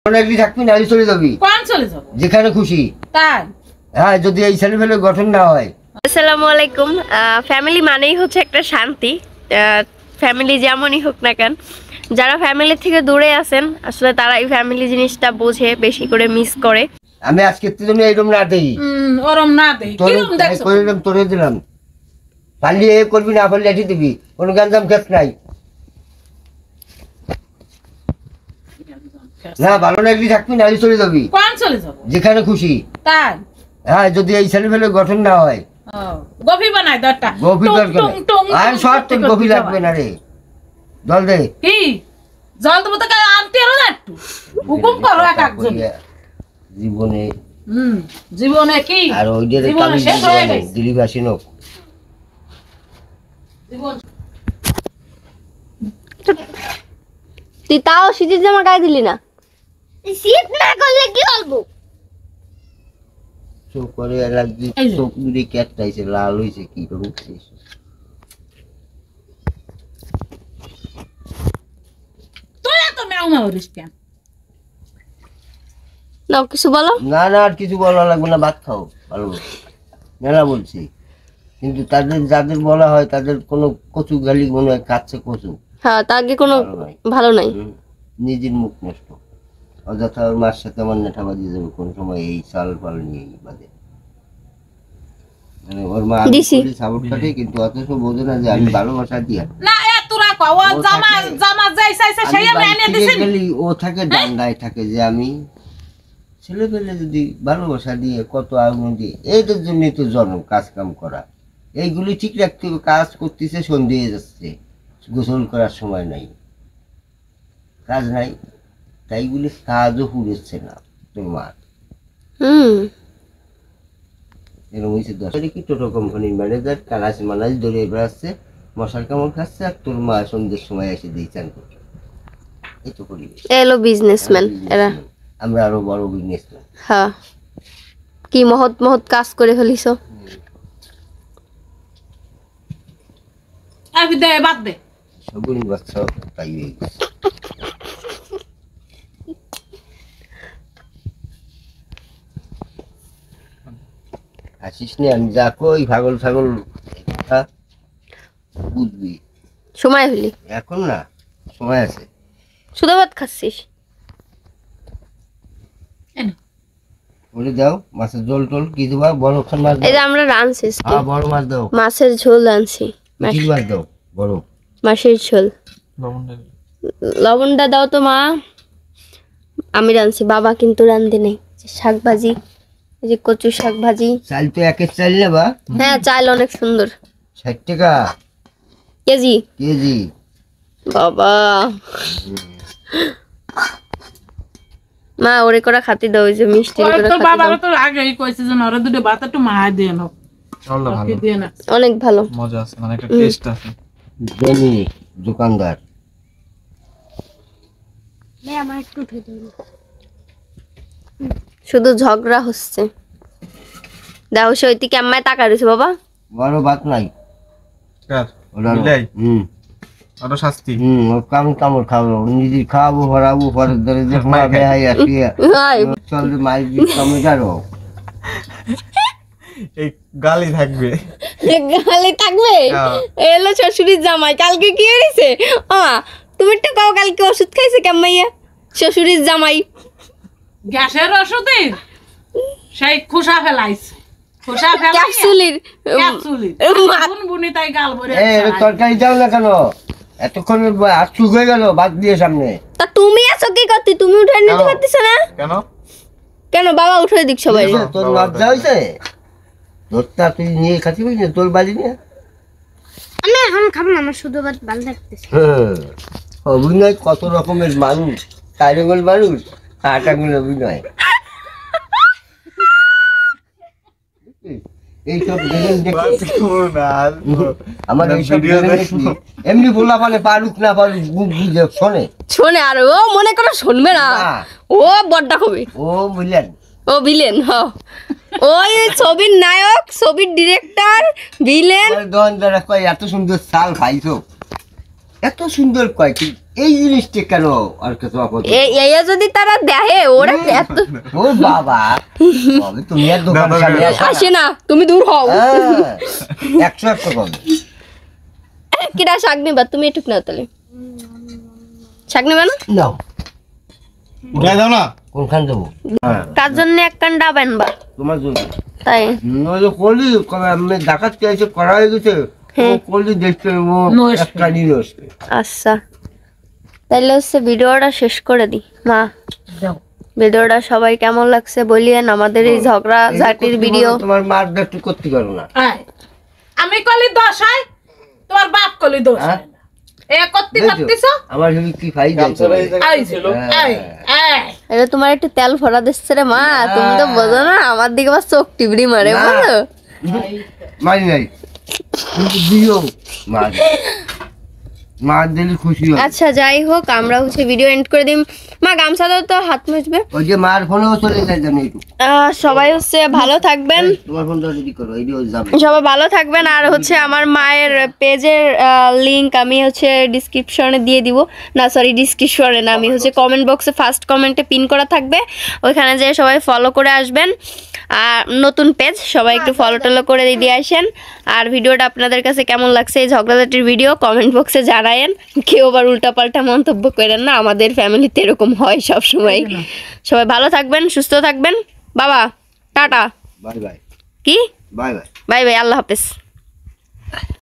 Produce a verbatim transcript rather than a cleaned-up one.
একদিন থাকবি না চলে যাবি কোন চলে যাব যেখানে খুশি তাই হ্যাঁ যদি এই ছেলে ফেলে গঠন না হয়। আসসালামু আলাইকুম। ফ্যামিলি মানেই হচ্ছে একটা শান্তি, ফ্যামিলি যেমনই হোক না কেন। যারা ফ্যামিলি থেকে দূরে আছেন আসলে তারা এই ফ্যামিলি জিনিসটা বোঝে, বেশি করে মিস করে। আমি আজকে জন্য এইরকম না দেই ওরম না দেই কিরকম দেখছো কইলাম তোরে দিলাম পালি এ করবি না পারলে এটি দিবি কোনো গাঞ্জাম খেত নাই না ভালো না একদিন থাকবি না চলে যাবি কোন চলে যাব যেখানে খুশি তাই হ্যাঁ যদি এই ছেলে ফেলে গঠন না হয়। গফি বানাই দরটা গফি দরকার আর শর্ট তো গফি লাগবে না রে জল দে কি জল দেবো তো আনতে হলো না একটু হুকুম করো এক একজন জীবনে হুম জীবনে কি আর ওই যে জীবনে শেষ হয়ে গেছে দিলীপ আসিনো জীবন তুই তাও শীতের জামা গায়ে দিলি না, শীত না করলে কি বলবো? চোখ করে লাগছে চোখ দুটি ক্যাটটাইছে লাল হইছে কি করে উঠছিস তুই এত মেও মেও করিস কেন? না কিছু বলো না না আর কিছু বলা লাগবে না, ভাত খাও ভালো মেলা বলছি। কিন্তু তাদের যাদের বলা হয় তাদের কোনো কচু গালি মনে হয় কাচ্ছে কচু। হ্যাঁ তা আগে কোনো ভালো নাই, নিজের মুখ নষ্ট অযথা ওর মার সাথে আমার নেঠা বাজিয়ে যাবে কোন সময় এই চাল পাল নিয়ে বাদে মানে ওর মা সাপোর্ট কাটে কিন্তু অথচ বোঝে না যে আমি ভালোবাসা দিয়া না এ তোরা কও জামা জামা যাই চাইছে সেই আমি এনে দিছি ও থাকে ডান্ডায় থাকে যে আমি ছেলে পেলে যদি ভালোবাসা দিয়ে কত আগুন দিয়ে এইটার জন্যই তো জন্ম কাজ কাম করা এইগুলি ঠিক রাখতে হবে। কাজ করতেছে সন্ধে হয়ে যাচ্ছে গোসল করার সময় নাই কাজ নাই তাই বলে কাজও পুড়েছে না তোমার হুম এরকম হয়েছে দশ কি টোটো কোম্পানির ম্যানেজার কানাস মানাজ ধরে বেড়াচ্ছে মশার কামড় খাচ্ছে আর তোর মা সন্ধ্যের সময় এসে দিয়ে চান করছে। এই তো করি এলো বিজনেসম্যান এরা, আমরা আরো বড় বিজনেসম্যান। হ্যাঁ কি মহৎ মহৎ কাজ করে ফেলিস। আবি দে বাদ দে সবুরি বাচ্চা তাই হয়ে গেছে। আসিস নি আমি যা কই পাগল ছাগল বুঝবি সময় হলি এখন না সময় আছে। সুদা ভাত খাচ্ছিস বলে দাও মাছের ঝোল টোল কি দেবা বড় খান মাছ এই যে আমরা রাঁধছি হ্যাঁ বড় মাছ দাও মাছের ঝোল আনছি মাছ দাও বড় মাছের ঝোল লবণটা দাও তো মা, আমি রাঁধছি বাবা কিন্তু রাঁধে নেই। শাক ভাজি এই যে কচু শাক ভাজি চাল তো একের চাল নেবা? হ্যাঁ চাল অনেক সুন্দর ষাট টাকা কেজি কেজি বাবা মা ওরে করে খাতি দাও ওই যে মিষ্টি করে তোর খাতি বাবা দাও। তো আগেই কইছে যে ওরে দুটো ভাত একটু মাহাই দিয়ে নাও আল্লাহ ভালো দিয়ে না অনেক ভালো মজা আছে মানে একটা টেস্ট আছে। দেনি দোকানদার নে আমার একটু উঠে দিন, শুধু ঝগড়া হচ্ছে। দাও সইতি কেমন টাকা দিছে বাবা? বড় ভাত নাই কার ওরা মিলাই হুম আরো শাস্তি হুম ও কাম কামড় খাবো নিজে খাবো ভরাবো পরে ধরে যে মা বেহাই আসি হাই চল মাই দি কমে যারো এই গালি থাকবে গালি থাকবে। এলো শ্বশুরের জামাই কালকে কি হয়েছে মা তুমি একটু কাও কালকে ওষুধ খাইছে কেমাইয়া শ্বশুরের জামাই গ্যাসের ওষুধে সেই খোসা ফেলাইছে খোসা ফেলাই ক্যাপসুলির ক্যাপসুলি বুন বুনি তাই গাল ভরে এ তরকারি দাও না কেন এতক্ষণ আটচুক হয়ে গেল বাদ দিয়ে সামনে তা তুমি আছো কি করতে, তুমি উঠে নিতে পারতেছ না কেন কেন? বাবা উঠে দিক সবাই তোর লজ্জা হয়েছে ধরতা তুই নিয়ে খাচ্ছি বুঝলি তোর বাড়ি নিয়ে আমি এখন খাবো না, আমার শুধু ভাত ভালো লাগতেছে। অভিনয় কত রকমের মানুষ কারিগর মানুষ আটাগুলো অভিনয় এইসব আমার এমনি বলা মানে পারুক না পারুক বুক বুঝে শোনে শোনে আর ও মনে করো শুনবে না, ও বড্ডা কবি, ও বুঝলেন ও ভিলেন। হ ওই ছবির নায়ক, ছবির ডিরেক্টর, ভিলেন। এত সুন্দর চাল খাইছো এত সুন্দর কয় কি এই জিনিসটা কেন আর কিছু আপদ এ- এই যদি তারা দেখে ওরা এত ও বাবা তবে তুমি আর দোকান দাদা, সামনে আসো না। আসে না, তুমি দূর হও। হ্যাঁ, একশো একশো কবে কিরা শাক নিবা তুমি একটু না তাহলে শাক নিবা না নাও উঠাই দাও না। কোনখান দেবো হ্যাঁ কার জন্য এক কান ডাব আনবা তোমার জন্য তাই নইলে কলি কবে আমি ডাকাত চাইছে করা হয়ে গেছে ও কলি দেখতে ও নষ্ট। একটা নিরস আচ্ছা তাহলে হচ্ছে ভিডিওটা শেষ করে দি মা দাও। ভিডিওটা সবাই কেমন লাগছে বলিয়েন আমাদের এই ঝগড়া ঝাটির ভিডিও তোমার মার একটু করতে পারো না আয়। আমি কলি দশ হয় তোমার বাপ কলি দোষ হ্যাঁ? হয় না। এ করতে দেখছো? পারতিস আমার হেবি কি ফাইদা আয় আয় এটা তোমার একটু তেল ফোড়া দিচ্ছে রে মা তুমি তো বোঝো না আমার দিকে আবার চোখ টিবড়ি মারে না। বুঝো মারি নাই কিন্তু দিও মার মার দিলে খুশি হবে আচ্ছা যাই হোক আমরা হচ্ছে ভিডিও এন্ড করে দিম মা গামছা দাও তো হাত মুছবে ওই যে মার ফোনেও চলে যায় জানো একটু আহ, সবাই হচ্ছে ভালো থাকবেন তোমার ফোনটা রেডি করো এই যাবে সবাই ভালো থাকবেন আর হচ্ছে আমার মায়ের পেজের লিংক আমি হচ্ছে ডিসক্রিপশনে দিয়ে দিব না সরি ডিসক্রিপশনে না আমি হচ্ছে কমেন্ট বক্সে ফার্স্ট কমেন্টে পিন করা থাকবে ওইখানে যে সবাই ফলো করে আসবেন আর নতুন পেজ সবাই একটু ফলো টলো করে দিয়ে আসেন আর ভিডিওটা আপনাদের কাছে কেমন লাগছে এই ঝগড়াঝাটির ভিডিও কমেন্ট বক্সে জানায়েন কেউ আবার উল্টাপাল্টা মন্তব্য করেন না আমাদের ফ্যামিলিতে এরকম হয় সব সময় সবাই ভালো থাকবেন সুস্থ থাকবেন বাবা টাটা বাই বাই কি বাই বাই বাই বাই আল্লাহ হাফেজ